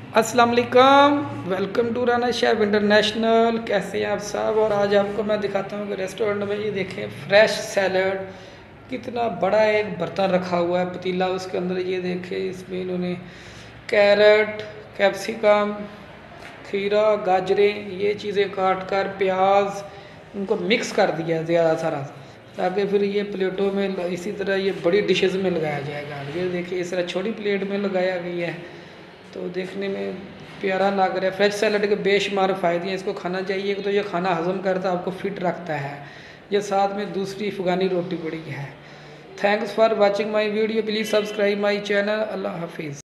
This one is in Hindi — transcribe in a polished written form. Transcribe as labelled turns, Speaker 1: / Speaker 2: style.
Speaker 1: अस्सलाम वालेकुम, welcome to Rana chef international. कैसे हैं आप सब। और आज आपको मैं दिखाता हूँ कि रेस्टोरेंट में ये देखें फ्रेश सैलड, कितना बड़ा एक बर्तन रखा हुआ है पतीला, उसके अंदर ये देखें इसमें इन्होंने कैरेट, कैप्सिकम, खीरा, गाजरें, ये चीज़ें काट कर प्याज उनको मिक्स कर दिया है ज़्यादा सारा, ताकि फिर ये प्लेटों में इसी तरह ये बड़ी डिशेस में लगाया जाएगा। ये देखिए इस तरह छोटी प्लेट में लगाया गया है, तो देखने में प्यारा लग रहा है। फ्रेश सैलड के बेशुमार फ़ायदे हैं, इसको खाना चाहिए। तो ये खाना हज़म करता है, आपको फिट रखता है। ये साथ में दूसरी अफ़गानी रोटी पड़ी है। Thanks for watching my video, please subscribe my channel. अल्लाह हाफिज़।